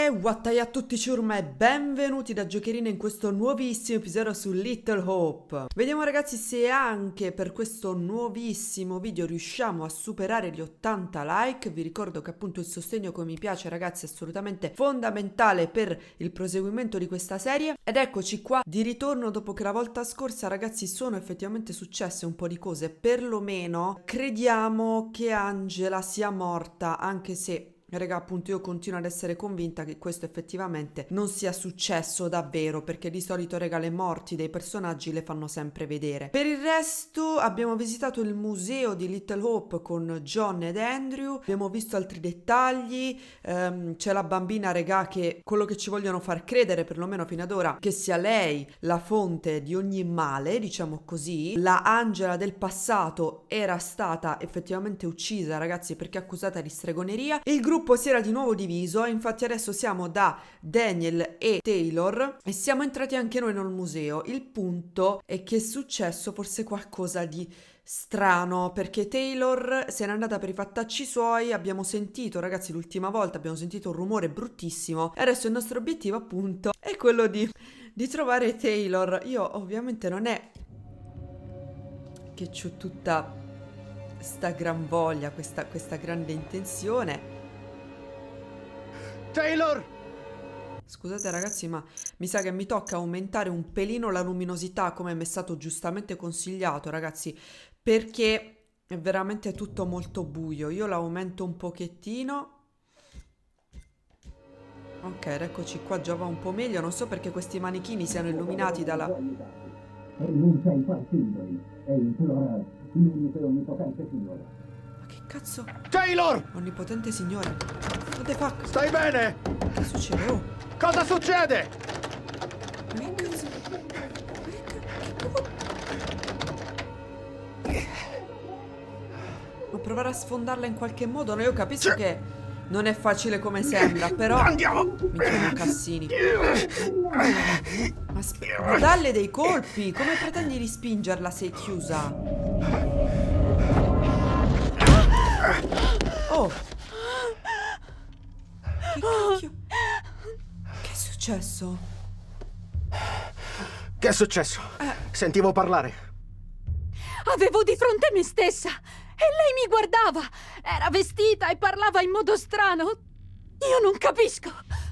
Wattai a tutti ciurma e benvenuti da Giocherina in questo nuovissimo episodio su Little Hope. Vediamo ragazzi se anche per questo nuovissimo video riusciamo a superare gli 80 like. Vi ricordo che appunto il sostegno come mi piace ragazzi è assolutamente fondamentale per il proseguimento di questa serie. Ed eccoci qua di ritorno dopo che la volta scorsa ragazzi sono effettivamente successe un po' di cose. Perlomeno crediamo che Angela sia morta, anche se raga, appunto io continuo ad essere convinta che questo effettivamente non sia successo davvero, perché di solito, raga, le morti dei personaggi le fanno sempre vedere. Per il resto abbiamo visitato il museo di Little Hope con John ed Andrew, abbiamo visto altri dettagli, c'è la bambina, raga, che quello che ci vogliono far credere, perlomeno fino ad ora, che sia lei la fonte di ogni male, diciamo così. La Angela del passato era stata effettivamente uccisa, ragazzi, perché accusata di stregoneria. Il gruppo si era di nuovo diviso, infatti adesso siamo da Daniel e Taylor e siamo entrati anche noi nel museo. Il punto è che è successo forse qualcosa di strano, perché Taylor se n'è andata per i fattacci suoi. Abbiamo sentito, ragazzi, l'ultima volta abbiamo sentito un rumore bruttissimo e adesso il nostro obiettivo appunto è quello di trovare Taylor. Io ovviamente non è che c'ho tutta sta gran voglia, questa grande intenzione. Taylor! Scusate ragazzi, ma mi sa che mi tocca aumentare un pelino la luminosità, come mi è stato giustamente consigliato, ragazzi, perché è veramente tutto molto buio. Io l'aumento un pochettino. Ok, eccoci qua, già va un po' meglio. Non so perché questi manichini siano illuminati dalla... Rinuncia ai tuoi simboli e implora l'unico e onnipotente Signore. Ma che cazzo? Taylor! Onnipotente Signore. What the fuck? Stai bene? Che succede? Oh, Cosa succede? ma che cazzo? Ma provare a sfondarla in qualche modo? No, io capisco che non è facile come sembra, però... Andiamo! Mi chiamo Cassini. Ma dalle dei colpi! Come pretendi di spingerla se è chiusa? Oh! Che cacchio? Che è successo? Che è successo? Sentivo parlare. Avevo di fronte me stessa e lei mi guardava. Era vestita e parlava in modo strano. Io non capisco.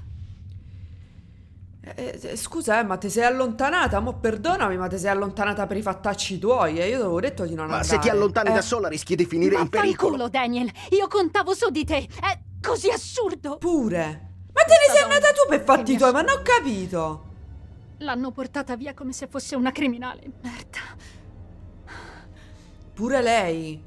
Scusa, ma ti sei allontanata? Mo perdonami, ma ti sei allontanata per i fattacci tuoi? Io ti avevo detto di non andare. Ma se ti allontani da sola rischi di finire in pericolo. Vaffanculo, Daniel. Io contavo su di te. È così assurdo. Pure. Ma te ne sei andata tu per fatti tuoi, ma non ho capito. L'hanno portata via come se fosse una criminale. Merda. Pure lei.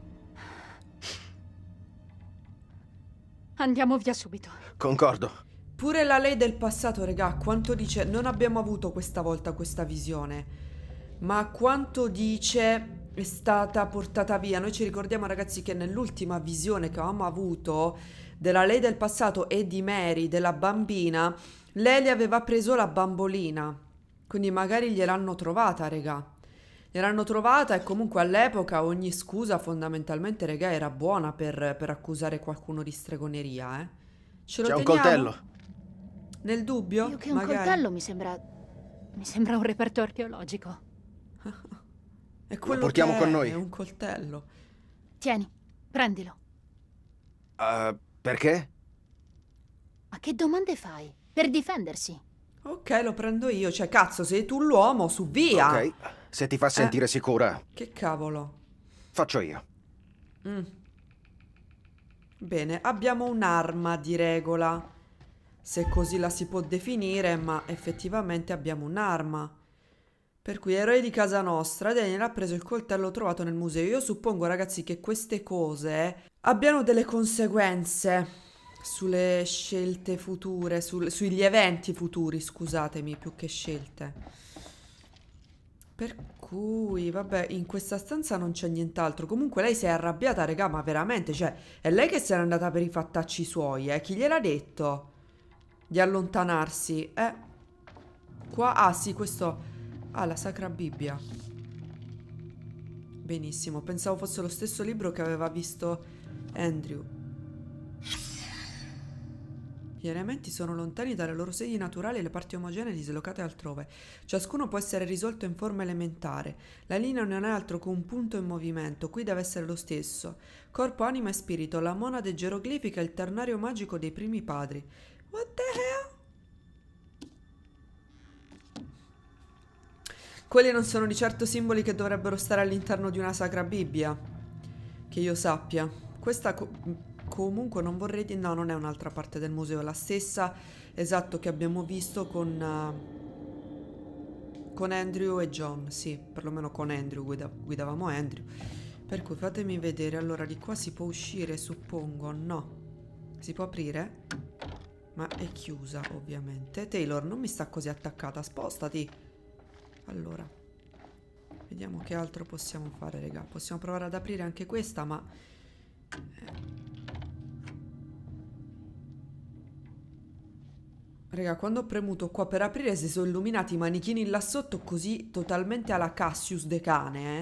Andiamo via subito. Concordo. Pure la lei del passato, regà, quanto dice... Non abbiamo avuto questa volta questa visione, ma quanto dice è stata portata via. Noi ci ricordiamo, ragazzi, che nell'ultima visione che avevamo avuto della lei del passato e di Mary, della bambina, lei le aveva preso la bambolina. Quindi magari gliel'hanno trovata, regà. Gliel'hanno trovata e comunque all'epoca ogni scusa fondamentalmente, regà, era buona per accusare qualcuno di stregoneria, eh. Ce lo C'è un teniamo? coltello. Nel dubbio? Più che un magari. coltello mi sembra un reperto archeologico. È quello portiamo che con noi. È un coltello. Tieni, prendilo. Perché? Ma che domande fai? Per difendersi. Ok, lo prendo io. Cioè, cazzo, sei tu l'uomo, su via. Ok, se ti fa sentire sicura, Che cavolo. faccio io. Bene, abbiamo un'arma di regola, se così la si può definire, ma effettivamente abbiamo un'arma. Per cui eroi di casa nostra, Daniel ha preso il coltello trovato nel museo. Io suppongo, ragazzi, che queste cose abbiano delle conseguenze sulle scelte future, sugli eventi futuri, scusatemi, più che scelte. Per cui, vabbè, in questa stanza non c'è nient'altro. Comunque lei si è arrabbiata, regà, ma veramente, cioè, è lei che se n'è andata per i fattacci suoi, eh? Chi gliel'ha detto di allontanarsi? Qua, ah sì, questo... Ah, la Sacra Bibbia. Benissimo, pensavo fosse lo stesso libro che aveva visto Andrew. Gli elementi sono lontani dalle loro sedi naturali e le parti omogenee dislocate altrove. Ciascuno può essere risolto in forma elementare. La linea non è altro che un punto in movimento, qui deve essere lo stesso. Corpo, anima e spirito, la monade geroglifica, il ternario magico dei primi padri. What the hell? Quelli non sono di certo simboli che dovrebbero stare all'interno di una sacra Bibbia. Che io sappia. Questa comunque non vorrei dire... No, non è un'altra parte del museo, è la stessa, esatto, che abbiamo visto con Andrew e John. Sì, perlomeno con Andrew, guidavamo Andrew. Per cui fatemi vedere. Allora, di qua si può uscire, suppongo. No. Si può aprire? Ma è chiusa, ovviamente. Taylor, non mi sta così attaccata, spostati. Allora, vediamo che altro possiamo fare, raga. Possiamo provare ad aprire anche questa, ma... Raga, quando ho premuto qua per aprire si sono illuminati i manichini là sotto così totalmente alla Cassius De Cane,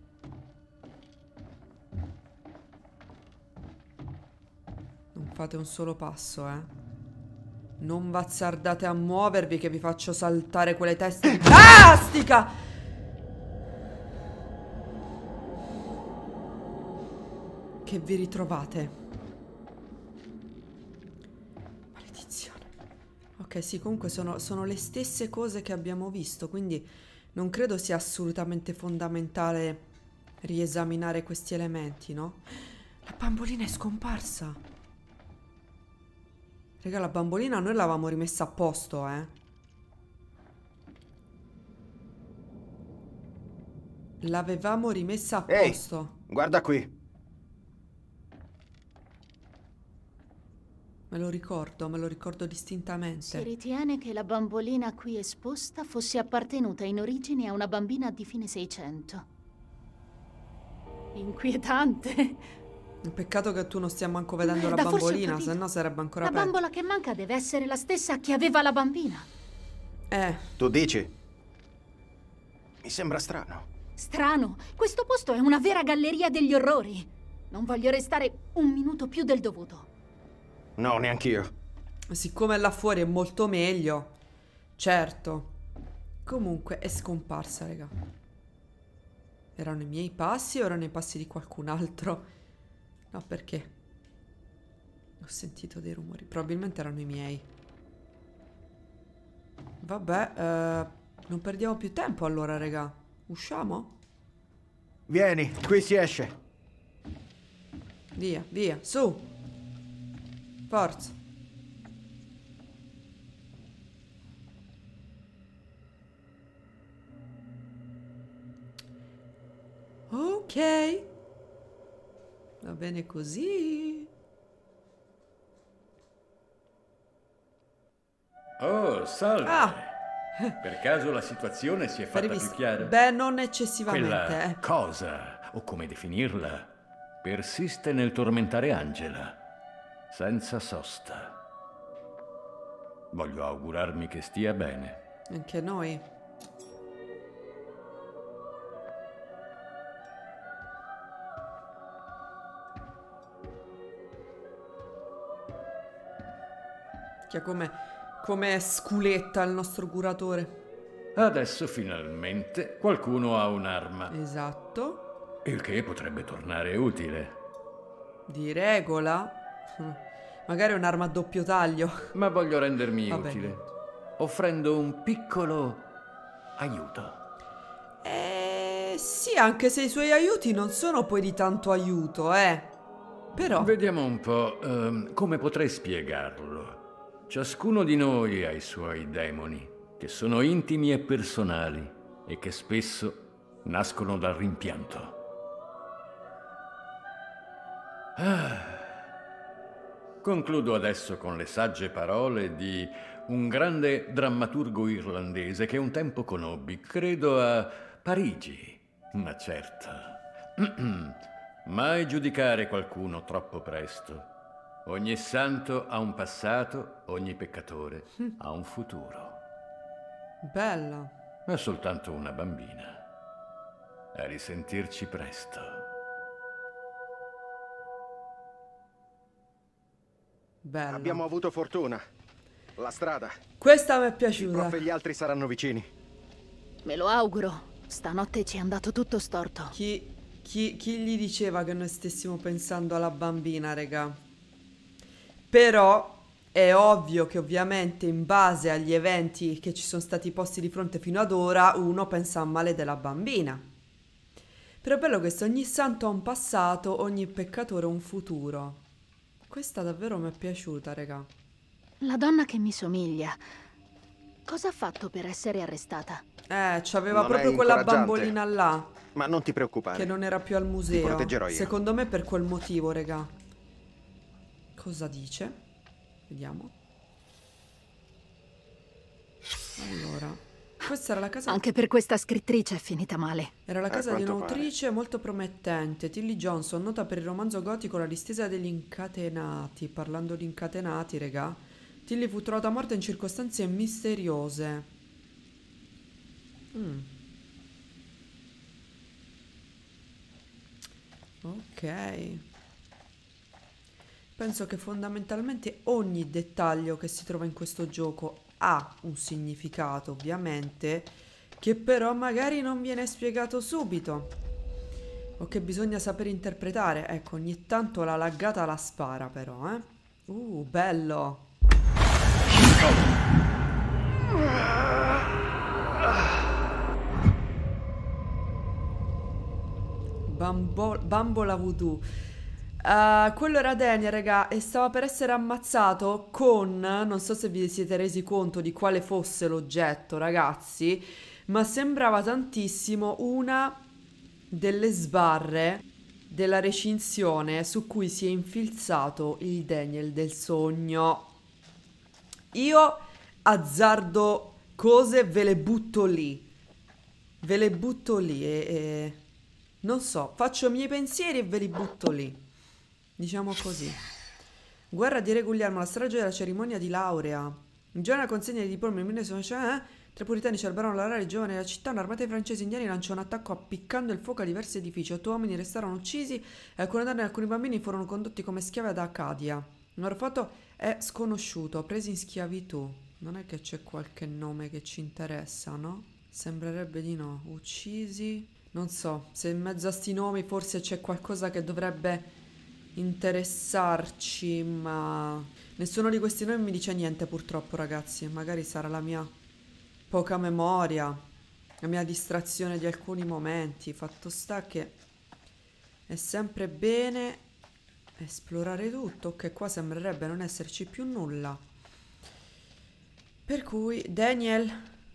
Non fate un solo passo, Non bazzardate a muovervi che vi faccio saltare quelle teste di plastica! Che vi ritrovate. Ok, sì, comunque sono le stesse cose che abbiamo visto, quindi non credo sia assolutamente fondamentale riesaminare questi elementi, no? La bambolina è scomparsa. Raga, la bambolina noi l'avevamo rimessa a posto, L'avevamo rimessa a posto. Guarda qui. Me lo ricordo distintamente. Si ritiene che la bambolina qui esposta fosse appartenuta in origine a una bambina di fine 600. Inquietante. Peccato che tu non stia manco vedendo la Merda, forse ho bambolina, capito. se no sarebbe ancora La peggio. bambola che manca deve essere la stessa che aveva la bambina. Tu dici? Mi sembra strano. Strano, questo posto è una vera galleria degli orrori. Non voglio restare un minuto più del dovuto. No, neanch'io. Siccome là fuori è molto meglio. Certo. Comunque è scomparsa, raga. Erano i miei passi o erano i passi di qualcun altro? No, perché? Ho sentito dei rumori. Probabilmente erano i miei. Vabbè, non perdiamo più tempo allora, raga. Usciamo? Vieni, qui si esce. Via, via, su. Forza. Ok. Va bene così. Oh, salve. Ah. Per caso la situazione si è fatta più chiara? Beh, non eccessivamente. Quella cosa, o come definirla, persiste nel tormentare Angela, senza sosta. Voglio augurarmi che stia bene. Anche noi. Che come sculetta il nostro curatore. Adesso finalmente qualcuno ha un'arma. Esatto. Il che potrebbe tornare utile. Di regola. Magari un'arma a doppio taglio. Ma voglio rendermi Va bene. utile, offrendo un piccolo aiuto. Sì, anche se i suoi aiuti non sono poi di tanto aiuto, Però... Vediamo un po' come potrei spiegarlo. Ciascuno di noi ha i suoi demoni, che sono intimi e personali e che spesso nascono dal rimpianto. Concludo adesso con le sagge parole di un grande drammaturgo irlandese che un tempo conobbi, credo a Parigi, ma certo. Mai giudicare qualcuno troppo presto. Ogni santo ha un passato, ogni peccatore ha un futuro. Bella. È soltanto una bambina. A risentirci presto. Bello. Abbiamo avuto fortuna. La strada. Questa mi è Il piaciuta. prof e gli altri saranno vicini. Me lo auguro. Stanotte ci è andato tutto storto. Chi gli diceva che noi stessimo pensando alla bambina, raga? Però è ovvio che ovviamente in base agli eventi che ci sono stati posti di fronte fino ad ora, uno pensa a male della bambina. Però è bello questo, ogni santo ha un passato, ogni peccatore un futuro. Questa davvero mi è piaciuta, raga. La donna che mi somiglia. Cosa ha fatto per essere arrestata? C'aveva Non proprio è quella incoraggiante. bambolina là, Ma non ti preoccupare. che non era più al museo. Ti proteggerò io. Secondo me per quel motivo, raga. Cosa dice? Vediamo. Allora, questa era la casa. Anche per questa scrittrice è finita male. Era la casa di quanto un'autrice molto promettente, Tilly Johnson, nota per il romanzo gotico La distesa degli incatenati. Parlando di incatenati, regà, Tilly fu trovata morta in circostanze misteriose. Ok. Penso che fondamentalmente ogni dettaglio che si trova in questo gioco ha un significato, ovviamente, che però magari non viene spiegato subito o che bisogna sapere interpretare. Ecco, ogni tanto la laggata la spara però, bello. Bambola voodoo. Quello era Daniel, raga, e stava per essere ammazzato con, non so se vi siete resi conto di quale fosse l'oggetto, ragazzi, ma sembrava tantissimo una delle sbarre della recinzione su cui si è infilzato il Daniel del sogno. Io azzardo cose, ve le butto lì e non so, faccio i miei pensieri e ve li butto lì. Diciamo così. Guerra di Re Guglielmo, la strage della cerimonia di laurea. In giorno della consegna di diploma nel 1900, tre puritani celebrarono la rara giovane della città. Un'armata di francesi indiani lanciò un attacco appiccando il fuoco a diversi edifici. 8 uomini restarono uccisi e alcune donne e alcuni bambini furono condotti come schiavi ad Acadia. Il loro fatto è sconosciuto, presi in schiavitù. Non è che c'è qualche nome che ci interessa, no? Sembrerebbe di no. Uccisi. Non so, se in mezzo a sti nomi forse c'è qualcosa che dovrebbe interessarci, ma nessuno di questi nomi mi dice niente purtroppo, ragazzi. Magari sarà la mia poca memoria, la mia distrazione di alcuni momenti. Fatto sta che è sempre bene esplorare tutto, che qua sembrerebbe non esserci più nulla. Per cui Daniel,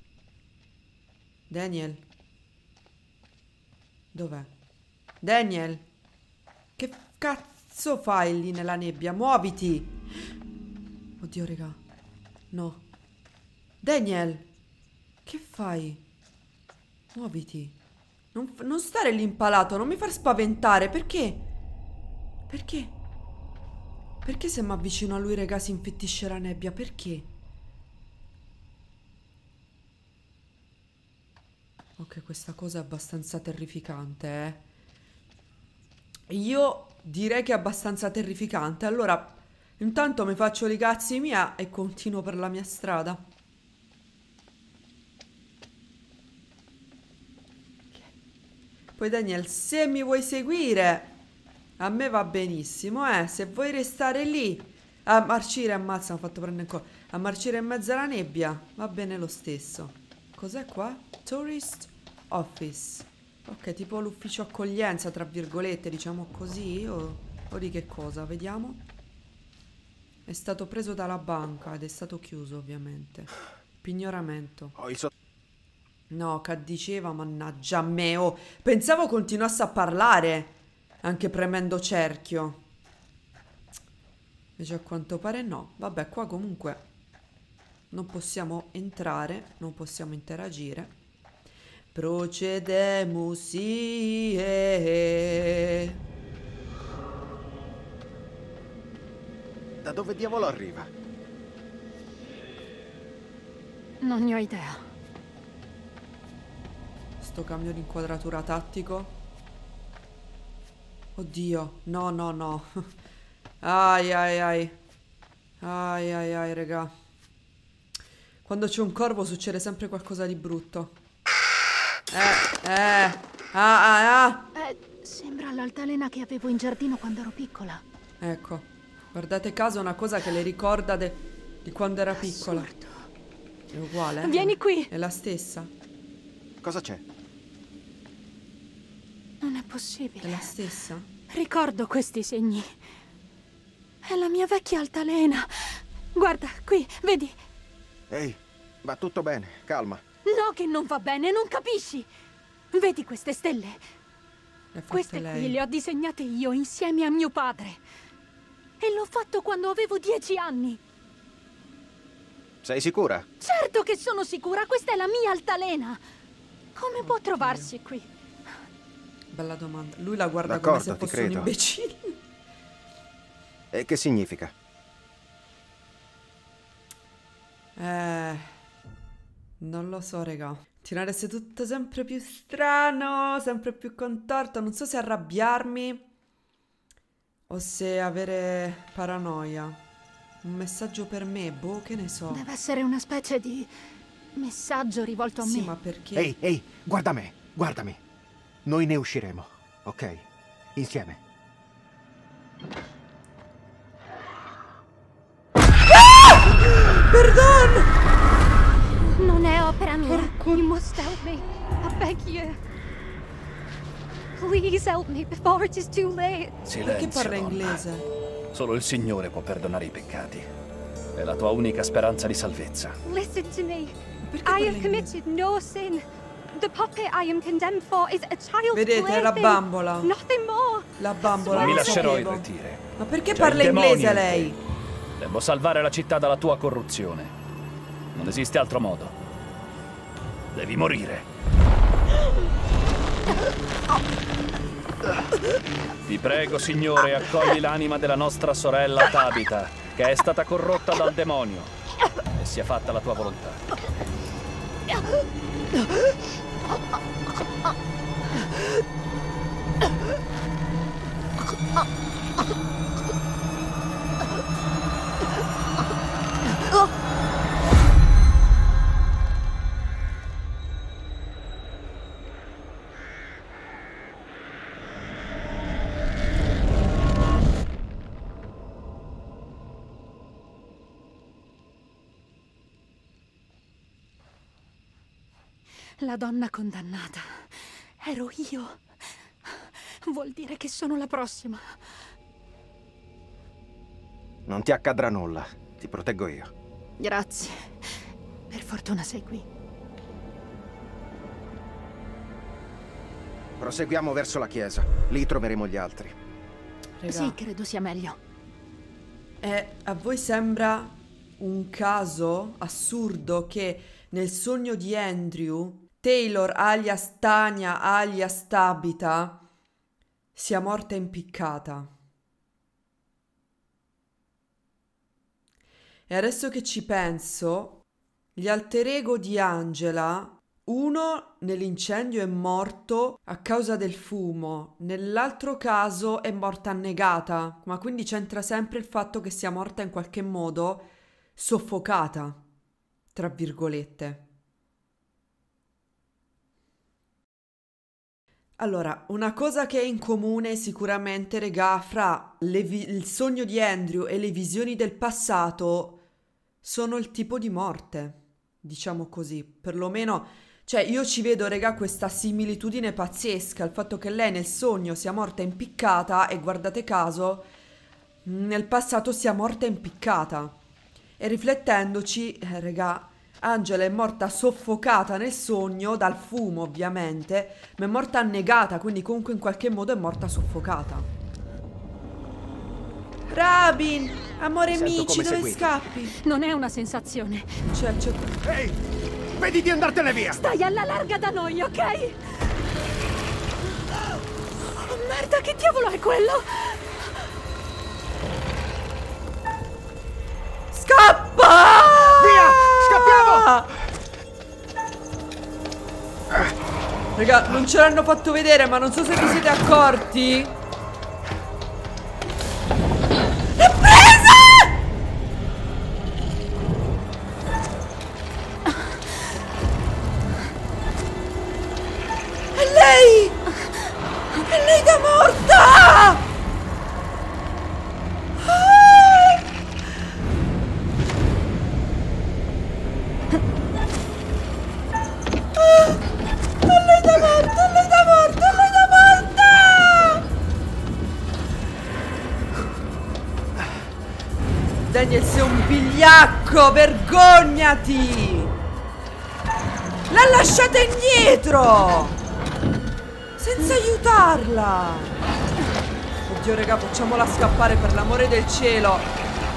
dov'è? Daniel, che cazzo fai lì nella nebbia? Muoviti! Oddio, raga. No. Daniel, che fai? Muoviti. Non stare lì impalato, non mi far spaventare. Perché? Perché? Perché se mi avvicino a lui, raga, si infittisce la nebbia? Perché? Ok, questa cosa è abbastanza terrificante, Io direi che è abbastanza terrificante. Allora, intanto mi faccio i cazzi mia e continuo per la mia strada. Poi Daniel, se mi vuoi seguire, a me va benissimo, Se vuoi restare lì a marcire, ammazza, mi ha fatto prendere in culo. A marcire in mezzo alla nebbia, va bene lo stesso. Cos'è qua? Tourist Office. Ok, tipo l'ufficio accoglienza, tra virgolette, diciamo così, o di che cosa? Vediamo. È stato preso dalla banca ed è stato chiuso, ovviamente. Pignoramento. No, che diceva, mannaggia a me, pensavo continuasse a parlare, anche premendo cerchio. Invece a quanto pare no. Vabbè, qua comunque non possiamo entrare, non possiamo interagire. Procediamo, sì. Da dove diavolo arriva? Non ne ho idea. Sto cambio di inquadratura tattico. Oddio, no. Ai. Ai ai ai, raga. Quando c'è un corvo succede sempre qualcosa di brutto. Sembra l'altalena che avevo in giardino quando ero piccola. Ecco, guardate caso, è una cosa che le ricorda di quando era piccola. Assurdo. È uguale, Vieni qui. È la stessa. Cosa c'è? Non è È possibile. la stessa. Ricordo questi segni. È la mia vecchia altalena. Guarda, qui, vedi? Ehi, va tutto bene, calma. No, che non va bene, non capisci? Vedi queste stelle? Le ha fatte Queste lei. qui le ho disegnate io insieme a mio padre. E l'ho fatto quando avevo 10 anni. Sei sicura? Certo che sono sicura, questa è la mia altalena. Come può trovarsi qui? Bella domanda. Lui la guarda come se D'accordo, ti fosse un credo. imbecille. E che significa? Non lo so, raga. Tirarsi tutto sempre più strano, sempre più contorto. Non so se arrabbiarmi o se avere paranoia. Un messaggio per me, boh, che ne so. Deve essere una specie di messaggio rivolto a Sì, me. ma perché? Ehi, guarda me, guardami. Noi ne usciremo, ok? Insieme. Non è opera mia. You must help me. I beg you. Please help me before it is too late. Perché parla donna. inglese? Solo il Signore può perdonare i peccati. È la tua unica speranza di salvezza. Listen to me. Perché I parla have committed no sin. The puppet I am condemned for is a child's Vedete, la plaything. bambola. Nothing more. La bambola, Non mi lo lascerò sapevo. irretire. Ma perché C'è parla il demonio inglese in te. lei? Devo salvare la città dalla tua corruzione. Non esiste altro modo. Devi morire. Ti prego, Signore, accogli l'anima della nostra sorella Tabitha, che è stata corrotta dal demonio, e sia fatta la tua volontà. La donna condannata. Ero io. Vuol dire che sono la prossima. Non ti accadrà nulla, ti proteggo io. Grazie. Per fortuna sei qui. Proseguiamo verso la chiesa, lì troveremo gli altri. Raga, Sì, credo sia meglio. a voi sembra un caso assurdo che nel sogno di Andrew, Taylor alias Tanya alias Tabitha sia morta impiccata? E adesso che ci penso, gli alter ego di Angela, uno nell'incendio è morto a causa del fumo, nell'altro caso è morta annegata, ma quindi c'entra sempre il fatto che sia morta in qualche modo soffocata, tra virgolette. Allora, una cosa che è in comune sicuramente, regà, fra il sogno di Andrew e le visioni del passato sono il tipo di morte, diciamo così, perlomeno, cioè io ci vedo, regà, questa similitudine pazzesca, il fatto che lei nel sogno sia morta impiccata e guardate caso, nel passato sia morta impiccata. E riflettendoci, regà, Angela è morta soffocata nel sogno, dal fumo ovviamente, ma è morta annegata, quindi comunque in qualche modo è morta soffocata. Rabin, amore Sento amici, come dove seguiti. scappi? Non è una sensazione. C'è... Ehi, vedi di andartene via! Stai alla larga da noi, ok? Oh, merda, che diavolo è quello? Scappa! Via! Scappiamo! Raga, non ce l'hanno fatto vedere, ma non so se vi siete accorti. L'ha presa! Lei da morta, lei da morta, lei da morta! Daniel, sei un vigliacco, vergognati! L'ha lasciata indietro! Senza aiutarla! Oddio, raga, facciamola scappare per l'amore del cielo!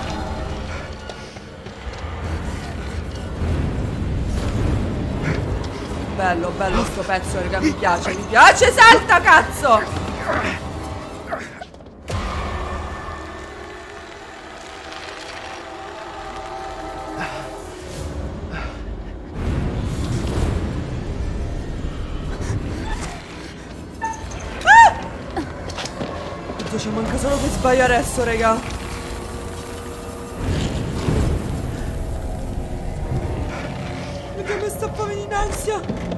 Bello, bello sto pezzo, raga, mi piace, salta, cazzo! Oddio, ci manca solo che sbaglia adesso, raga. Raga, mi sta venendo in ansia.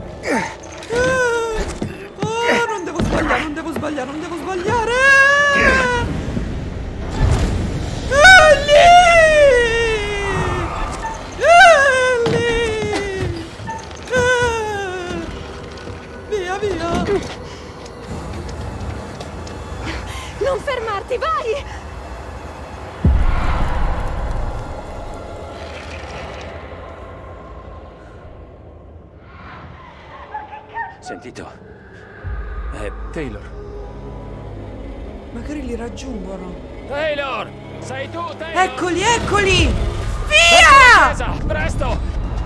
Oh, non devo sbagliare, non devo sbagliare, non devo sbagliare. Via, via. Non fermarti, vai! Sentito? È Taylor. Magari li raggiungono. Taylor! Sei tu, Taylor! Eccoli, eccoli! Via! Chiesa, presto!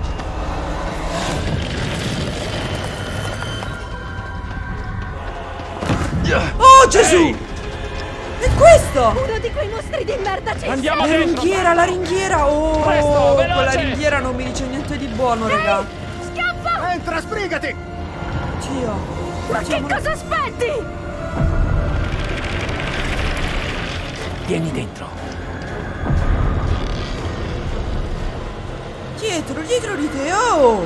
Oh, Gesù! È questo! Uno di quei mostri di merda c'è! Andiamo La dentro! ringhiera, la ringhiera! Oh, Presto, veloce! quella ringhiera non mi dice niente di buono, raga. Scappa! Entra, sbrigati! Dio. Ma che cosa aspetti? Vieni dentro. Dietro, dietro di te, oh!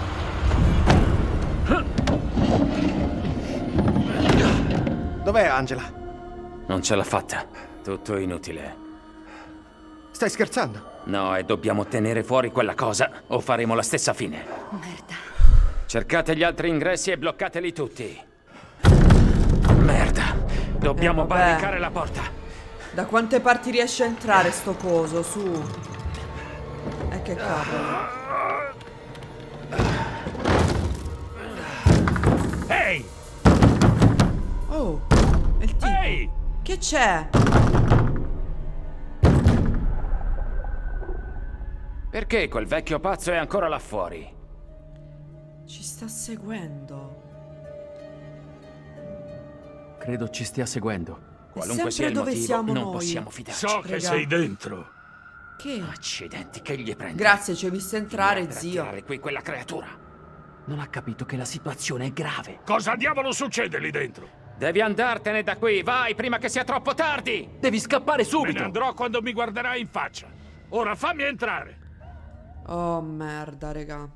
Dov'è Angela? Non ce l'ha fatta. Tutto inutile. Stai scherzando? No, e dobbiamo tenere fuori quella cosa o faremo la stessa fine. Merda. Cercate gli altri ingressi e bloccateli tutti. Merda. Dobbiamo vabbè. barricare la porta. Da quante parti riesce a entrare sto coso, su? Che cavolo. Ehi! Oh, è il tipo. Ehi! Che c'è? Perché quel vecchio pazzo è ancora là fuori? Ci sta seguendo. Credo ci stia seguendo. Qualunque sia il dove motivo, siamo non noi. possiamo fidarci. So che Raga. sei dentro. Che? Accidenti, che gli prende? Grazie, ci hai visto entrare, Per zio. attirare qui quella creatura. Non ha capito che la situazione è grave. Cosa diavolo succede lì dentro? Devi andartene da qui, vai, prima che sia troppo tardi! Devi scappare Me subito! ne andrò quando mi guarderai in faccia. Ora fammi entrare. Oh, merda, raga.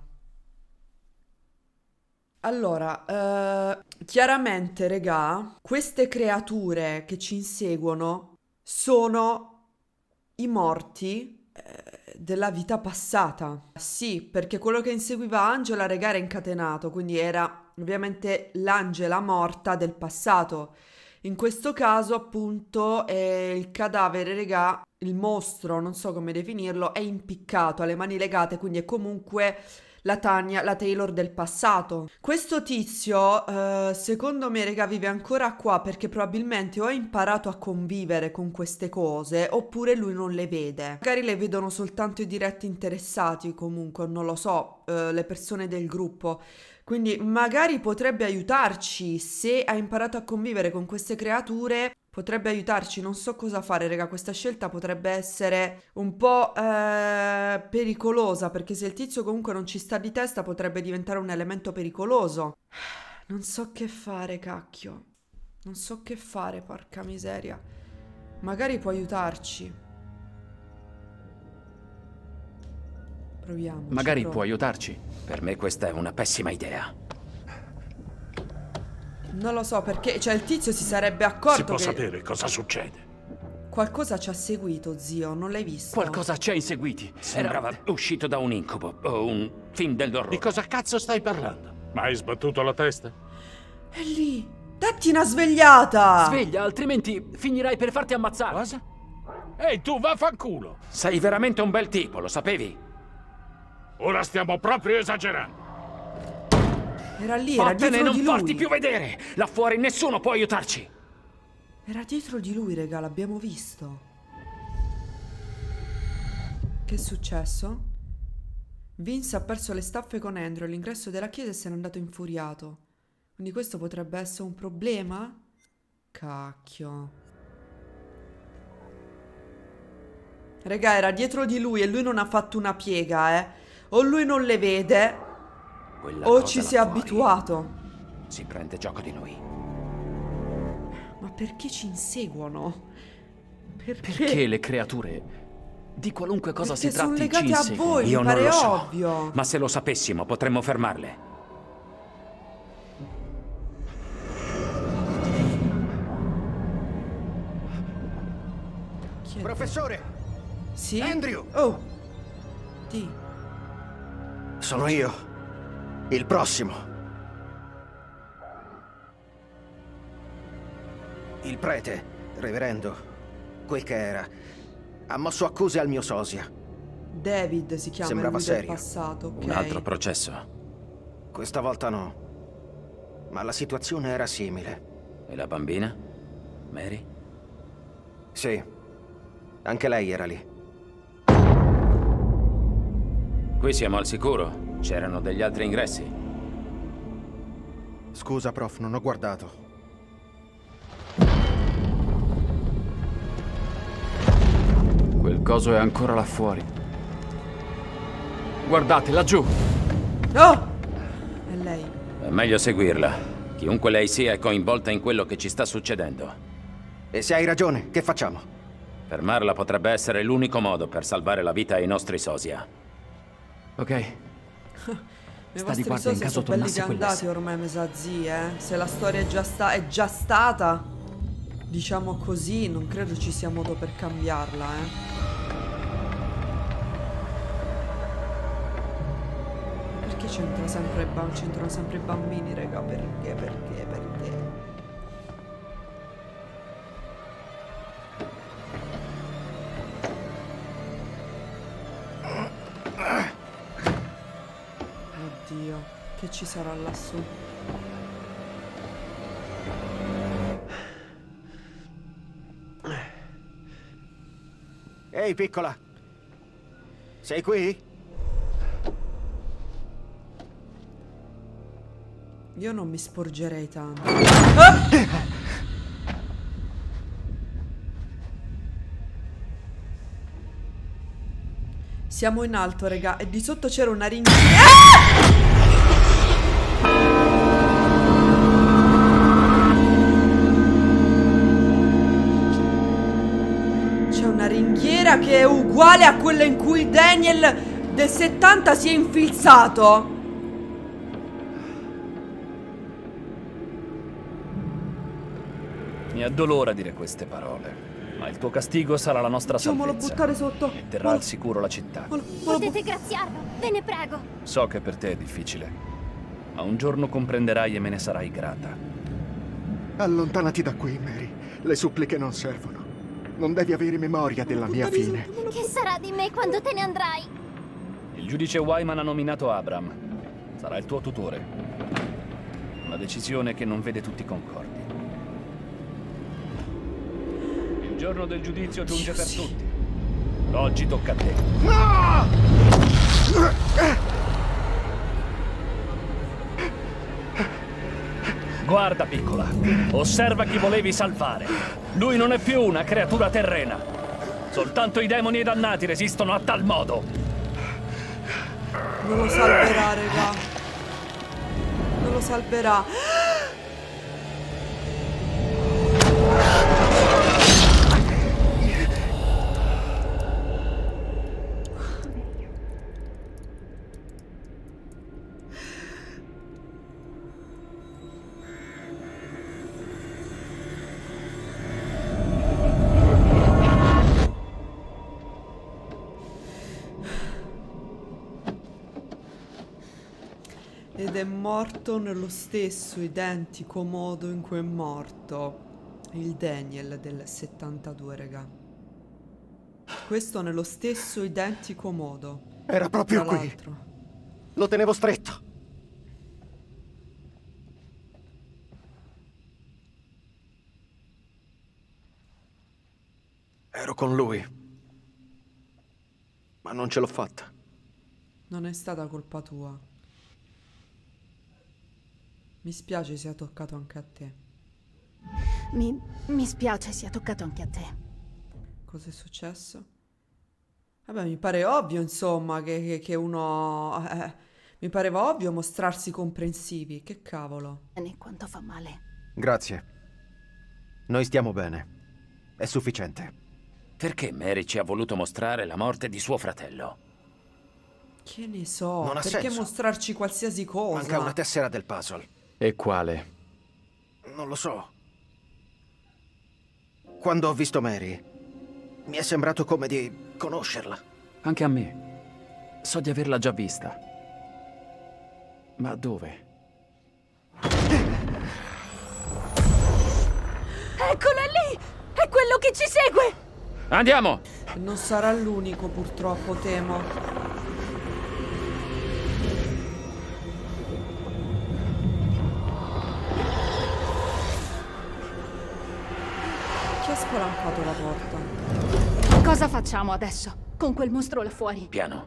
Allora, chiaramente, raga, queste creature che ci inseguono sono i morti della vita passata. Sì, perché quello che inseguiva Angela, raga, era incatenato, quindi era ovviamente l'Angela morta del passato. In questo caso, appunto, il cadavere, raga, il mostro, non so come definirlo, è impiccato, ha le mani legate, quindi è comunque la Tanya, la Taylor del passato. Questo tizio, secondo me, raga, vive ancora qua perché probabilmente o ha imparato a convivere con queste cose oppure lui non le vede. Magari le vedono soltanto i diretti interessati, comunque, non lo so, le persone del gruppo. Quindi magari potrebbe aiutarci, se ha imparato a convivere con queste creature, potrebbe aiutarci, non so cosa fare, raga, questa scelta potrebbe essere un po' pericolosa, perché se il tizio comunque non ci sta di testa potrebbe diventare un elemento pericoloso. Non so che fare, cacchio. Non so che fare, porca miseria. Magari può aiutarci. Proviamo. Magari può aiutarci. Per me questa è una pessima idea. Non lo so perché, cioè il tizio si sarebbe accorto Si può che... sapere cosa succede. Qualcosa ci ha seguito, zio, non l'hai visto? Qualcosa ci ha inseguiti. Sembrava uscito da un incubo o un film dell'orrore. Di cosa cazzo stai parlando? Ma hai sbattuto la testa? È lì! Datti una svegliata! Sveglia, altrimenti finirai per farti ammazzare. Cosa? Ehi, tu vaffanculo! Sei veramente un bel tipo, lo sapevi? Ora stiamo proprio esagerando. Era lì, era Vattene, dietro non di farti lui. più vedere! Là fuori nessuno può aiutarci! Era dietro di lui, raga, l'abbiamo visto. Che è successo? Vince ha perso le staffe con Andrew all'ingresso della chiesa e se n'è andato infuriato. Quindi questo potrebbe essere un problema? Cacchio. Raga, era dietro di lui e lui non ha fatto una piega, eh. O lui non le vede, Quella o cosa ci là si è fuori abituato. si prende gioco di noi. Ma perché ci inseguono? Perché le creature di qualunque cosa Perché si tratti sono ci legate a inseguono? voi, mi Io non pare lo so, ovvio. ma se lo sapessimo potremmo fermarle. Chi è? Professore! Sì? Andrew! Oh! Di. Sono io. Il prossimo. Il prete, reverendo, quel che era, ha mosso accuse al mio sosia. David si chiama, Sembrava lui del serio. passato, ok. Un altro processo. Questa volta no. Ma la situazione era simile. E la bambina? Mary? Sì. Anche lei era lì. Qui siamo al sicuro. C'erano degli altri ingressi. Scusa, prof, non ho guardato. Quel coso è ancora là fuori. Guardate, laggiù! Oh! È lei. È meglio seguirla. Chiunque lei sia è coinvolta in quello che ci sta succedendo. E se hai ragione, che facciamo? Fermarla potrebbe essere l'unico modo per salvare la vita ai nostri sosia. Ok. I Sta vostri di guardia in soci caso sono belli tornasse piantati quell'essere. ormai, mi sa, zi, eh. Se la storia è già stata, diciamo così, non credo ci sia modo per cambiarla, eh. Perché c'entrano sempre i bambini, raga? Perché? Oddio, che ci sarà lassù? Ehi, piccola! Sei qui? Io non mi sporgerei tanto. Siamo in alto, raga, e di sotto c'era una ringhiera. C'è una ringhiera che è uguale a quella in cui Daniel del 70 si è infilzato. Mi addolora dire queste parole, ma il tuo castigo sarà la nostra Facciamolo salvezza. buttare sotto. E terrà al sicuro la città. Potete graziarlo, ve ne prego. So che per te è difficile, ma un giorno comprenderai e me ne sarai grata. Allontanati da qui, Mary. Le suppliche non servono. Non devi avere memoria della mia fine. Che sarà di me quando te ne andrai? Il giudice Wyman ha nominato Abram. Sarà il tuo tutore. Una decisione che non vede tutti concordi. Il giorno del giudizio giunge per tutti. Oggi tocca a te. Guarda, piccola. Osserva chi volevi salvare. Lui non è più una creatura terrena. Soltanto i demoni e dannati resistono a tal modo. Non lo salverà, raga. Non lo salverà. Ed è morto nello stesso identico modo in cui è morto il Daniel del 72, raga. Questo nello stesso identico modo. Era proprio Tra qui. l'altro. Lo tenevo stretto. Ero con lui. Ma non ce l'ho fatta. Non è stata colpa tua. Mi spiace sia toccato anche a te. Mi spiace sia toccato anche a te. Cosa è successo? Vabbè, mi pare ovvio, insomma, che uno... mi pareva ovvio mostrarsi comprensivi. Che cavolo. Né quanto fa male. Grazie. Noi stiamo bene. È sufficiente. Perché Mary ci ha voluto mostrare la morte di suo fratello? Che ne so, Non ha perché senso. mostrarci qualsiasi cosa? Manca una tessera del puzzle. E quale? Non lo so. Quando ho visto Mary, mi è sembrato come di conoscerla. Anche a me. So di averla già vista. Ma dove? Eccola lì! È quello che ci segue! Andiamo! Non sarà l'unico, purtroppo, temo. Chi ha spalancato la porta? Cosa facciamo adesso? Con quel mostro là fuori? Piano.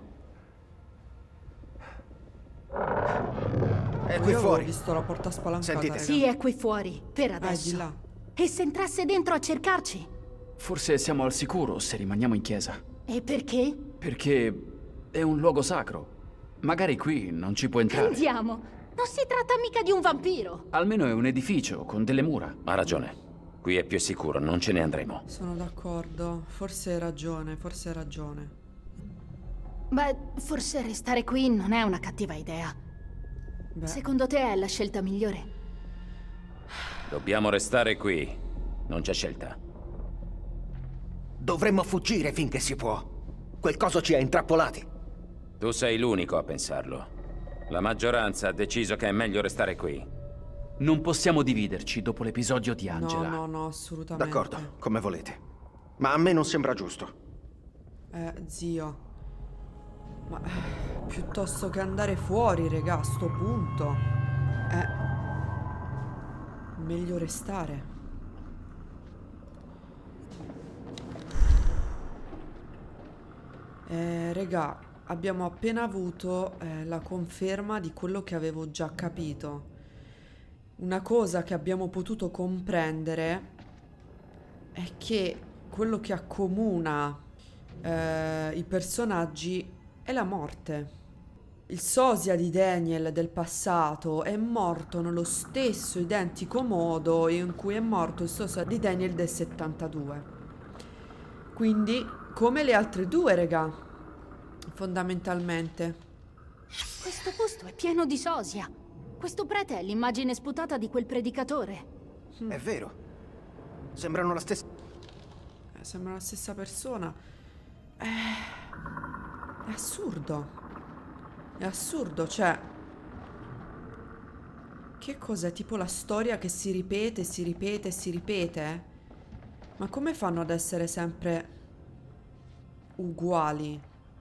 È qui Io fuori. ho visto la porta spalancata. Sentite. raga. Sì, è qui fuori, per adesso. di là. E se entrasse dentro a cercarci? Forse siamo al sicuro se rimaniamo in chiesa. E perché? Perché è un luogo sacro. Magari qui non ci può entrare. Andiamo! Non si tratta mica di un vampiro! Almeno è un edificio con delle mura. Ha ragione. Qui è più sicuro, non ce ne andremo. Sono d'accordo. Forse hai ragione, forse hai ragione. Beh, forse restare qui non è una cattiva idea. Beh, Secondo te è la scelta migliore? Dobbiamo restare qui. Non c'è scelta. Dovremmo fuggire finché si può. Quel coso ci ha intrappolati. Tu sei l'unico a pensarlo. La maggioranza ha deciso che è meglio restare qui. Non possiamo dividerci dopo l'episodio di Angela. no, assolutamente. D'accordo, come volete. Ma a me non sembra giusto. Zio. Ma piuttosto che andare fuori, regà, a sto punto. Meglio restare. Regà, abbiamo appena avuto la conferma di quello che avevo già capito. Una cosa che abbiamo potuto comprendere è che quello che accomuna i personaggi è la morte. Il sosia di Daniel del passato è morto nello stesso identico modo in cui è morto il sosia di Daniel del 72. Quindi, come le altre due, regà, fondamentalmente. Questo posto è pieno di sosia. Questo prete è l'immagine sputata di quel predicatore. È vero. Sembrano la stessa. Sembra la stessa persona. È assurdo. È assurdo, cioè... Che cos'è? Tipo la storia che si ripete, si ripete, si ripete? Ma come fanno ad essere sempre uguali?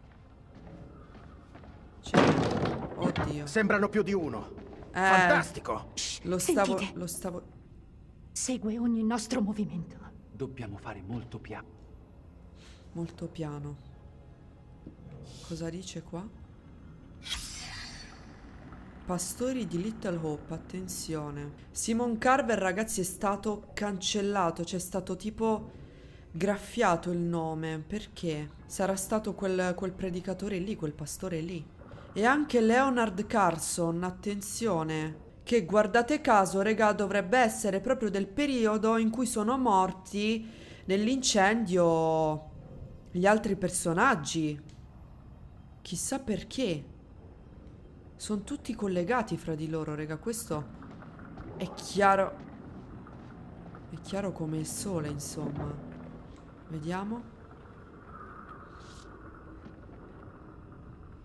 Cioè, oddio. Sembrano più di uno. Fantastico. Sentite. Lo stavo... Segue ogni nostro movimento. Dobbiamo fare molto piano. Molto piano. Cosa dice qua? Pastori di Little Hope, attenzione. Simon Carver, ragazzi, è stato cancellato. C'è stato tipo graffiato il nome. Perché? Sarà stato quel predicatore lì, quel pastore lì. E anche Leonard Carson, attenzione. Che guardate caso, regà, dovrebbe essere proprio del periodo in cui sono morti nell'incendio gli altri personaggi. Chissà perché. Sono tutti collegati fra di loro, raga. Questo è chiaro. È chiaro come il sole, insomma. Vediamo.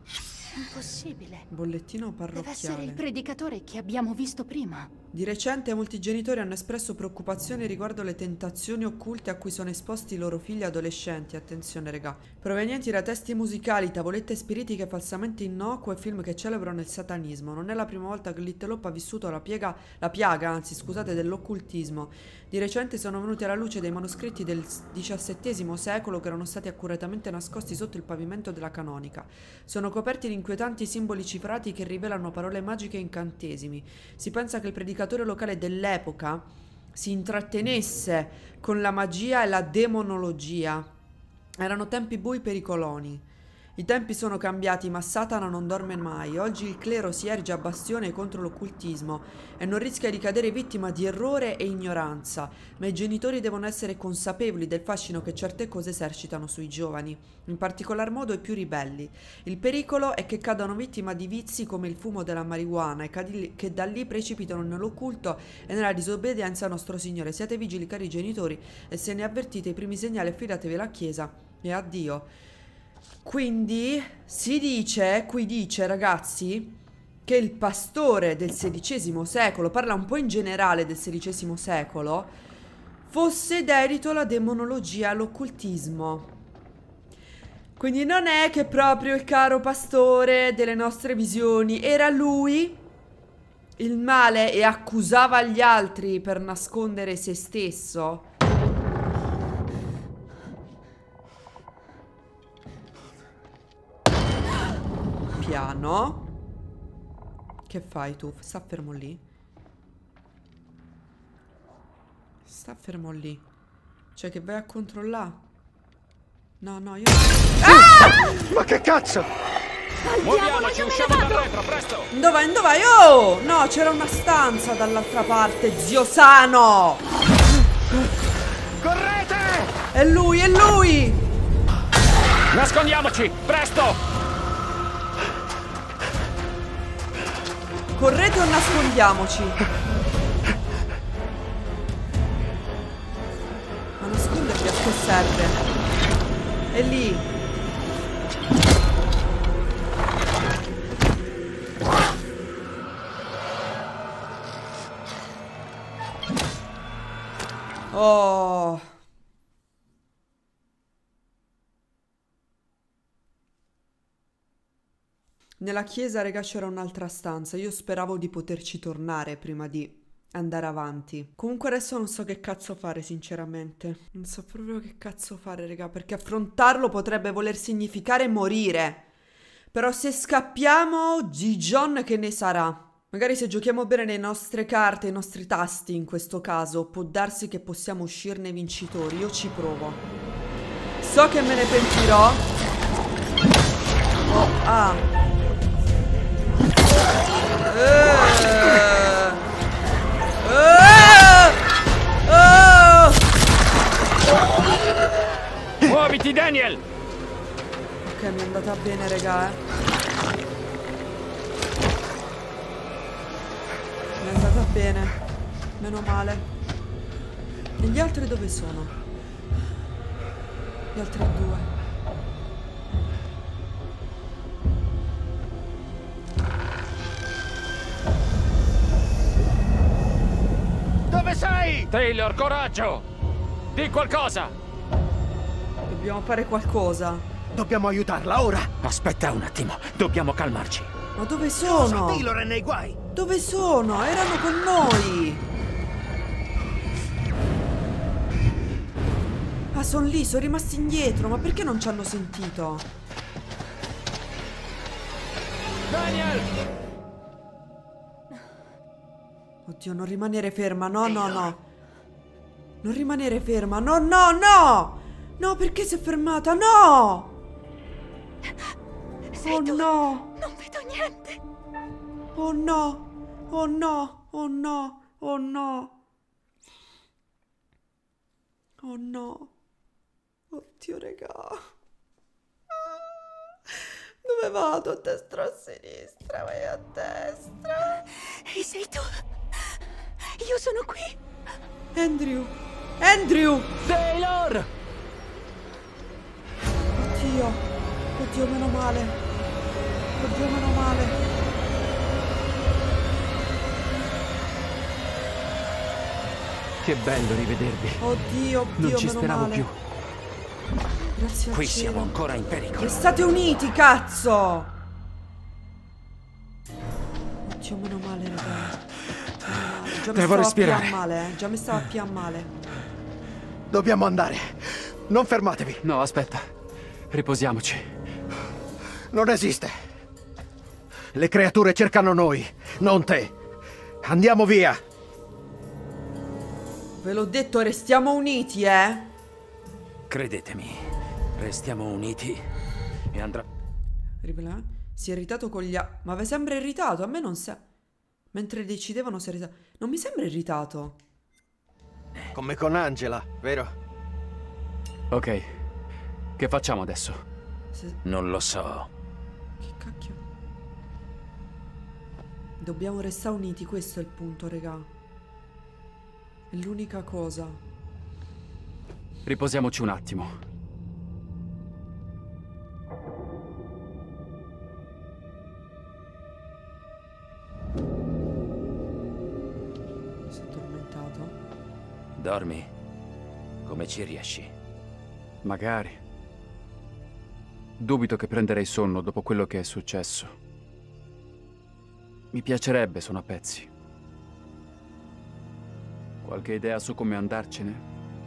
Impossibile. Bollettino Deve essere il parrocchiale. predicatore che abbiamo visto prima. Di recente molti genitori hanno espresso preoccupazioni riguardo le tentazioni occulte a cui sono esposti i loro figli adolescenti, attenzione regà, provenienti da testi musicali, tavolette spiritiche falsamente innocue e film che celebrano il satanismo. Non è la prima volta che Little Hope ha vissuto la piaga, dell'occultismo. Di recente sono venuti alla luce dei manoscritti del XVII secolo che erano stati accuratamente nascosti sotto il pavimento della canonica. Sono coperti di inquietanti simboli cifrati che rivelano parole magiche e incantesimi. Si pensa che il predicatore locale dell'epoca si intrattenesse con la magia e la demonologia. Erano tempi bui per i coloni. I tempi sono cambiati, ma Satana non dorme mai. Oggi il clero si erge a bastione contro l'occultismo e non rischia di cadere vittima di errore e ignoranza, ma i genitori devono essere consapevoli del fascino che certe cose esercitano sui giovani, in particolar modo i più ribelli. Il pericolo è che cadano vittima di vizi come il fumo della marijuana e che da lì precipitano nell'occulto e nella disobbedienza a nostro Signore. Siate vigili, cari genitori, e se ne avvertite i primi segnali affidatevi alla Chiesa e a Dio. Quindi si dice, qui dice ragazzi, che il pastore del XVI secolo, parla un po' in generale del XVI secolo, fosse dedito alla demonologia e all'occultismo. Quindi non è che proprio il caro pastore delle nostre visioni era lui il male e accusava gli altri per nascondere se stesso. Piano. Che fai tu? Sta fermo lì. Sta fermo lì. Cioè che vai a controllare? No, no, io... Ah! Ma che cazzo? Muoviamoci, usciamo dal retro, presto! Dove vai? Dove vai? Oh! No, c'era una stanza dall'altra parte, zio Sano! Correte! È lui, è lui! Nascondiamoci, presto! Correte o nascondiamoci? Ma nasconderci a che serve? È lì. Oh. Nella chiesa, raga, c'era un'altra stanza. Io speravo di poterci tornare prima di andare avanti. Comunque adesso non so che cazzo fare, sinceramente. Non so proprio che cazzo fare, raga, perché affrontarlo potrebbe voler significare morire. Però se scappiamo, Gijon che ne sarà? Magari se giochiamo bene le nostre carte, i nostri tasti in questo caso, può darsi che possiamo uscirne vincitori. Io ci provo. So che me ne pentirò. Oh, ah. Muoviti, Daniel! Ok, mi è andata bene, raga, Mi è andata bene. Meno male. E gli altri dove sono? Gli altri due. Dove sei? Taylor, coraggio! Di qualcosa! Dobbiamo fare qualcosa. Dobbiamo aiutarla ora. Aspetta un attimo, dobbiamo calmarci. Ma dove sono? Taylor è nei guai. Dove sono? Erano con noi. Ah, sono lì, sono rimasti indietro. Ma perché non ci hanno sentito? Daniel! Oddio, non rimanere ferma. No, no, no. Non rimanere ferma. No, no, no. No, perché si è fermata? No! Oh no! Non vedo niente! Oh no! Oh no! Oh no! Oh no! Oh no! Oddio, raga! Dove vado? A destra o a sinistra? Vai a destra! E sei tu? Io sono qui! Andrew! Andrew! Taylor! Oddio! Oddio, meno male! Oddio, meno male. Che bello rivedervi. Oddio, non ci meno speravo male. più. Grazie al Qui cielo. siamo ancora in pericolo. Restate uniti, cazzo! Oddio, meno male, raga. Già mi Devo stava respirare. più a male, Già mi stava più a male. Dobbiamo andare. Non fermatevi. No, aspetta. Riposiamoci. Non esiste. Le creature cercano noi, non te. Andiamo via. Ve l'ho detto, restiamo uniti, Credetemi, restiamo uniti e andrà... Rivela? Si è irritato con gli ma vi sembra irritato? A me non sa... Mentre decidevano si è irritato. Non mi sembra irritato. Come con Angela, vero? Ok. Che facciamo adesso? Non lo so. Che cacchio? Dobbiamo restare uniti, questo è il punto, regà. È l'unica cosa. Riposiamoci un attimo. Si è addormentato. Dormi. Come ci riesci? Magari. Dubito che prenderei sonno dopo quello che è successo. Mi piacerebbe, sono a pezzi. Qualche idea su come andarcene?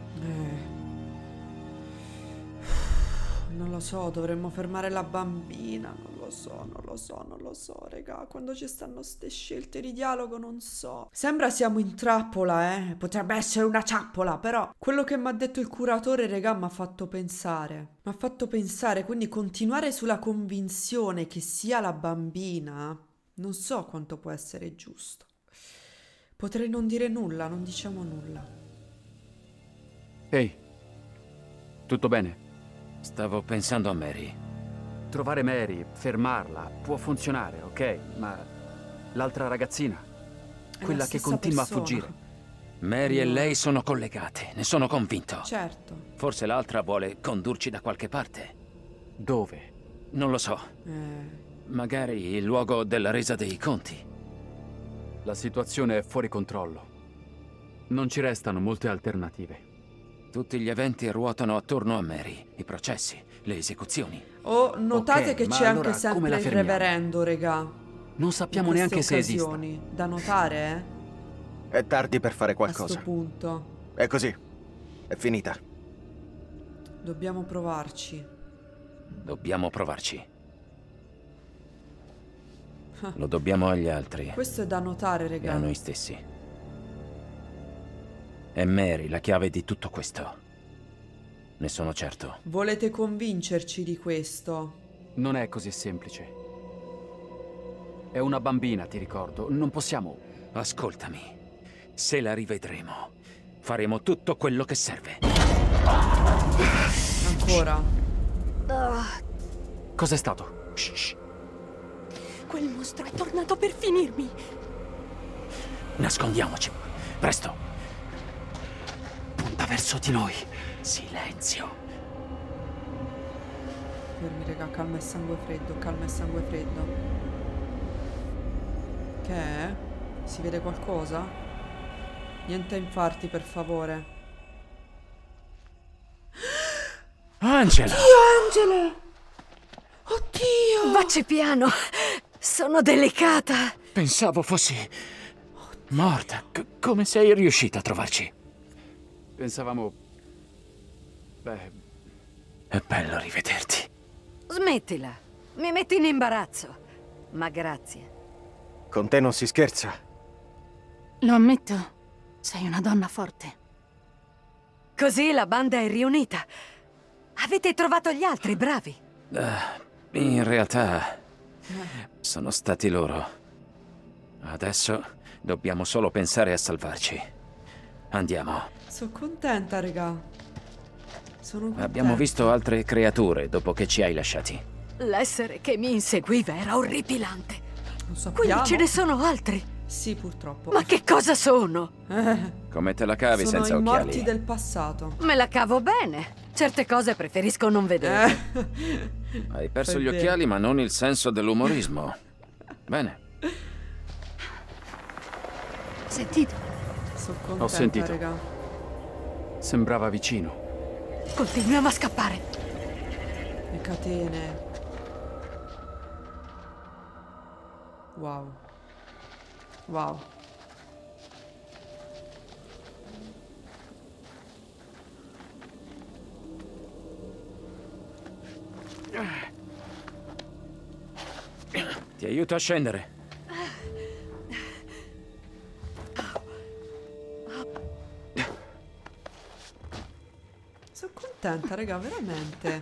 Non lo so, dovremmo fermare la bambina. Non lo so, regà. Quando ci stanno ste scelte di dialogo, non so. Sembra siamo in trappola, Potrebbe essere una ciappola, però quello che mi ha detto il curatore, regà, mi ha fatto pensare. Quindi continuare sulla convinzione che sia la bambina, non so quanto può essere giusto. Potrei non dire nulla, non diciamo nulla. Ehi, tutto bene? Stavo pensando a Mary. Trovare Mary, fermarla, può funzionare, ok? Ma l'altra ragazzina, quella che continua a fuggire. Mary e lei sono collegate, ne sono convinto. Certo. Forse l'altra vuole condurci da qualche parte. Dove? Non lo so. Magari il luogo della resa dei conti. La situazione è fuori controllo. Non ci restano molte alternative. Tutti gli eventi ruotano attorno a Mary. I processi, le esecuzioni. Oh, notate Ok, che ma c'è allora anche come sempre la il fermiamo? reverendo, regà. Non sappiamo In neanche queste se esista. occasioni. Da notare, È tardi per fare a qualcosa. sto punto. È così. È finita. Dobbiamo provarci. Dobbiamo provarci. Lo dobbiamo agli altri. Questo è da notare, E regà. a noi stessi. È Mary la chiave di tutto questo. Ne sono certo. Volete convincerci di questo? Non è così semplice. È una bambina, ti ricordo. Non possiamo... Ascoltami. Se la rivedremo, faremo tutto quello che serve. Ancora. Cos'è stato? Shh. Quel mostro è tornato per finirmi. Nascondiamoci. Presto. Punta verso di noi. Silenzio. Fermi, regà, calma e sangue freddo, calma e sangue freddo. Che è? Si vede qualcosa? Niente infarti, per favore. Angela! Angela! Oddio! Vacci piano. Sono delicata. Pensavo fossi morta. Come sei riuscita a trovarci? Pensavamo... Beh... È bello rivederti. Smettila. Mi metti in imbarazzo. Ma grazie. Con te non si scherza. Lo ammetto, sei una donna forte. Così la banda è riunita. Avete trovato gli altri, bravi. In realtà sono stati loro. Adesso dobbiamo solo pensare a salvarci. Andiamo. Sono contenta, regà. Sono contenta. Abbiamo visto altre creature dopo che ci hai lasciati. L'essere che mi inseguiva era orripilante. Lo sappiamo. Quindi ce ne sono altri. Sì, purtroppo. Ma che cosa sono? Come te la cavi Sono senza i occhiali? morti del passato. Me la cavo bene. Certe cose preferisco non vedere. Hai perso gli occhiali, ma non il senso dell'umorismo. Bene. Sentite? Sono contenta, Ho sentito. raga. Sembrava vicino. Continuiamo a scappare. Le catene. Wow. Wow. Ti aiuto a scendere. Sono contenta, raga, veramente.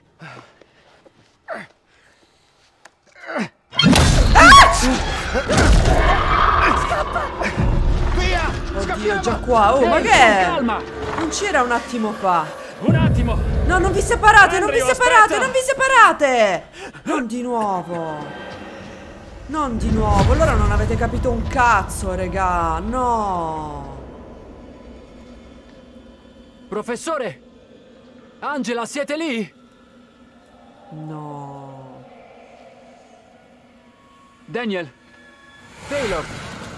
Via! Oddio, già qua. Oh, ma che è? Calma! Non c'era un attimo fa. Un attimo! No, non vi separate, non vi Andrew, separate, aspetta! non vi separate! Non di nuovo. Non di nuovo. Allora non avete capito un cazzo, raga. No. Professore! Angela, siete lì? No. Daniel! Taylor!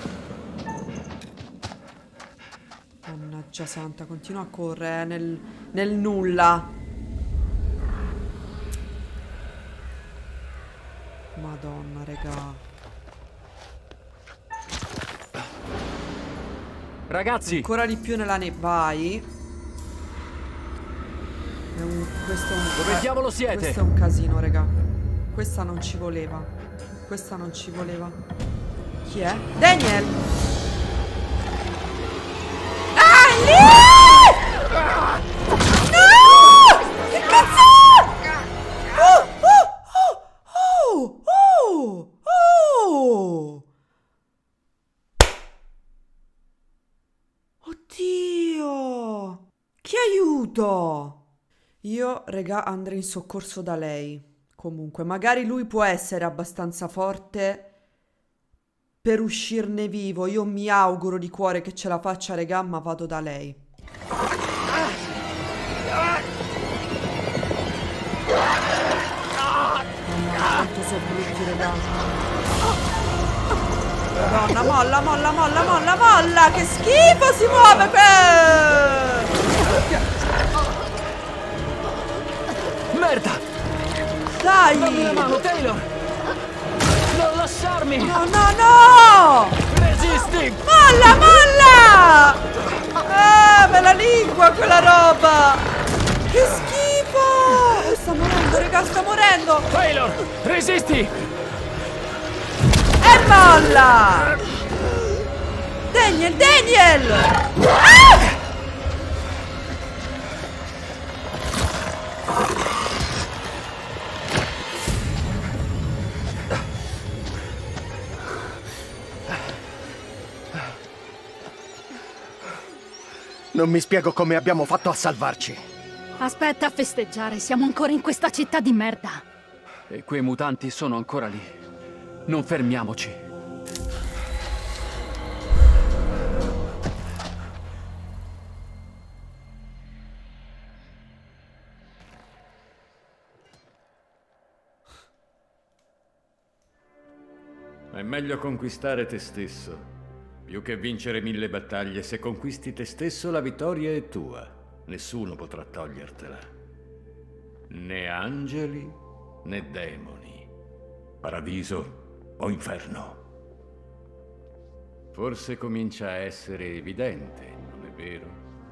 Mannaggia santa, continua a correre nel nulla. Madonna, raga. Ragazzi! Ancora di più nella vai. Questo è un... Dove diavolo siete? Questo è un casino, raga. Questa non ci voleva. Questa non ci voleva. Chi è? Daniel! Ah, lì! No! Che cazzo? Oh! Oddio! Chi aiuto? Io, raga, andrei in soccorso da lei. Comunque, magari lui può essere abbastanza forte per uscirne vivo. Io mi auguro di cuore che ce la faccia, raga, ma vado da lei. Mamma, quanto sono brutti, raga. Madonna, molla, molla, molla, molla, molla! Che schifo si muove Merda! Dai! Dammi una mano, Taylor! Non lasciarmi! No, no, no! Resisti! Molla, molla! Ah, me la lingua quella roba! Che schifo! Sta morendo, raga, sta morendo! Taylor, resisti! E molla! Daniel, Daniel! Ah! Non mi spiego come abbiamo fatto a salvarci. Aspetta a festeggiare, siamo ancora in questa città di merda. E quei mutanti sono ancora lì. Non fermiamoci. È meglio conquistare te stesso. Più che vincere 1000 battaglie, se conquisti te stesso la vittoria è tua. Nessuno potrà togliertela. Né angeli, né demoni. Paradiso o inferno. Forse comincia a essere evidente, non è vero?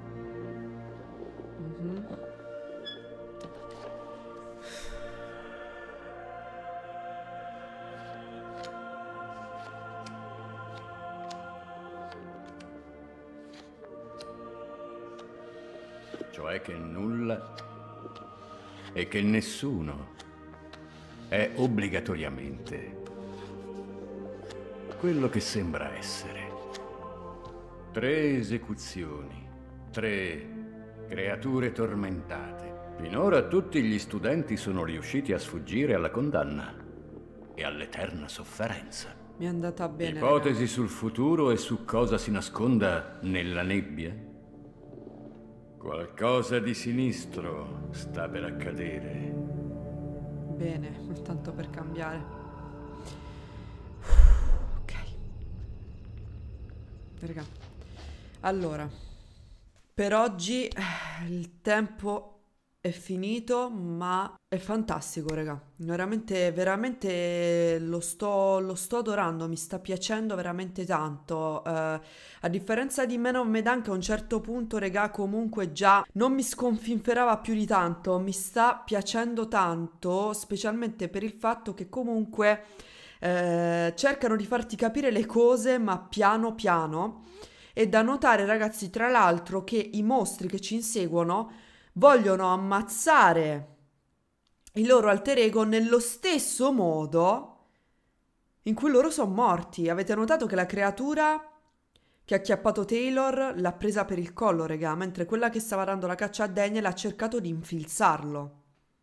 Cioè che nulla e che nessuno è obbligatoriamente quello che sembra essere. 3 esecuzioni, 3 creature tormentate. Finora tutti gli studenti sono riusciti a sfuggire alla condanna e all'eterna sofferenza. Mi è andata bene. Ipotesi sul futuro e su cosa si nasconda nella nebbia? Qualcosa di sinistro sta per accadere. Bene, tanto per cambiare. Ok. Raga. Allora, per oggi il tempo è finito, ma è fantastico, raga. Veramente, veramente lo sto adorando, mi sta piacendo veramente tanto. A differenza di Man of Medan, che a un certo punto, raga, comunque già non mi sconfinferava più di tanto, mi sta piacendo tanto, specialmente per il fatto che comunque cercano di farti capire le cose, ma piano piano. E da notare, ragazzi, tra l'altro, che i mostri che ci inseguono vogliono ammazzare il loro alter ego nello stesso modo in cui loro sono morti. Avete notato che la creatura che ha acchiappato Taylor l'ha presa per il collo, regà, mentre quella che stava dando la caccia a Daniel ha cercato di infilzarlo.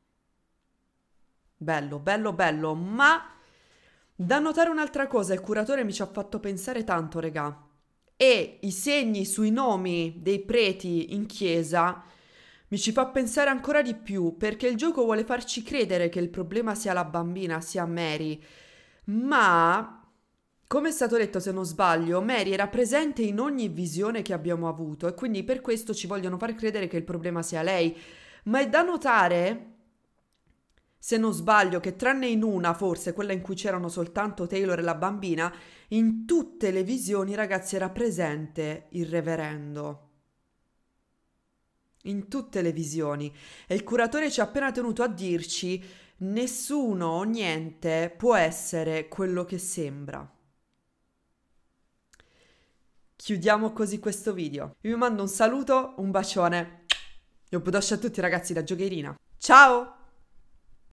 Bello, bello, bello, ma da notare un'altra cosa, il curatore mi ci ha fatto pensare tanto, regà, e i segni sui nomi dei preti in chiesa mi ci fa pensare ancora di più, perché il gioco vuole farci credere che il problema sia la bambina, sia Mary. Ma, come è stato detto se non sbaglio, Mary era presente in ogni visione che abbiamo avuto e quindi per questo ci vogliono far credere che il problema sia lei. Ma è da notare, se non sbaglio, che tranne in una, forse, quella in cui c'erano soltanto Taylor e la bambina, in tutte le visioni, ragazzi, era presente il reverendo. In tutte le visioni. E il curatore ci ha appena tenuto a dirci: nessuno o niente può essere quello che sembra. Chiudiamo così questo video. Io vi mando un saluto, un bacione e un bacio a tutti, ragazzi, da Giocherina. Ciao!